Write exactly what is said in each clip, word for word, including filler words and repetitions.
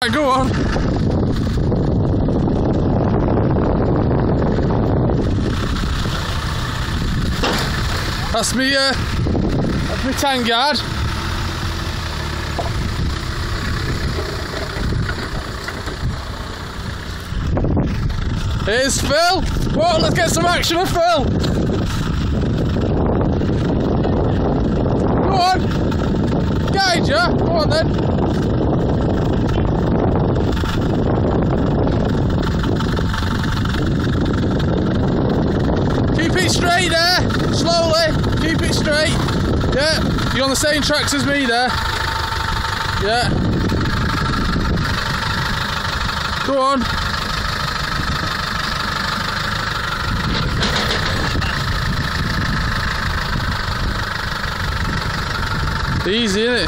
Right, go on. That's me, uh, that's me tank guard. Here's Phil. Whoa, let's get some action with Phil. Go on. Guide ya. Go on then. Keep it straight there. Slowly. Keep it straight. Yeah. You're on the same tracks as me there. Yeah. Go on. Easy, isn't it?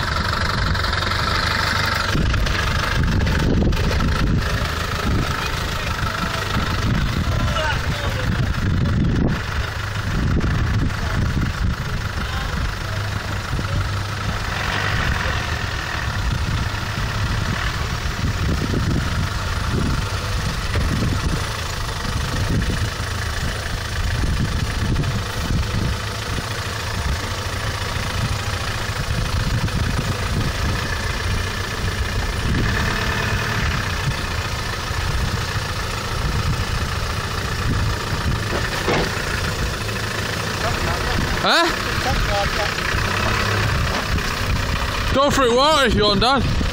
Huh? Go for it water if you want, Dad.